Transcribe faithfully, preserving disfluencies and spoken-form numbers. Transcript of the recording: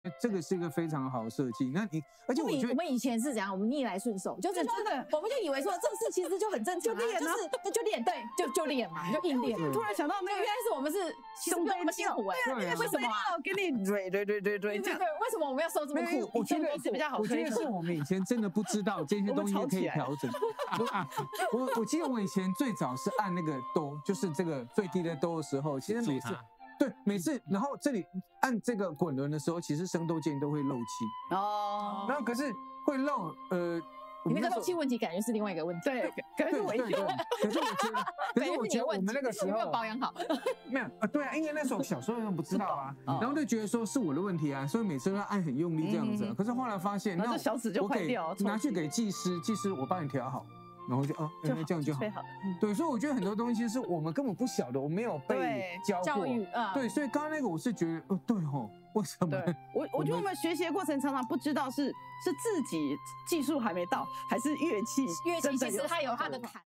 这个是一个非常好的设计。那你，而且我觉得我们以前是怎样，我们逆来顺受，就是真的，我们就以为说这事其实就很正常，就练，就是就练，对，就就练嘛，就硬练。 突然想到那个， 原来是我们是其实没有那么辛苦哎， 对啊， 为什么啊？ 给你蕊蕊蕊蕊蕊这样， 对，为什么我们要受这么苦？ 我觉得是比较好， 我觉得是我们以前真的不知道这些东西可以调整。我我我记得我以前最早是按那个哆，就是这个最低的哆的时候，其实每次。对，每次然后这里按这个滚轮的时候，其实声豆键都会漏气哦。然后可是会漏，呃， 你那个漏气问题感觉是另外一个问题。 对，可是我一个，可是我觉得，可是我觉得我们那个时候没有保养好， 没有啊，对啊，因为那时候小时候都不知道啊，然后就觉得说是我的问题啊，所以每次都要按很用力这样子。可是后来发现， 那小指就坏掉， 拿去给技师，技师我帮你调好。然后就哦，原来这样就好。对，所以我觉得很多东西是我们根本不晓得，我没有被教过。对，所以刚刚那个我是觉得，哦，对吼，为什么？ 我我觉得我们学习的过程常常不知道是是自己技术还没到，还是乐器乐器其实它有它的坎。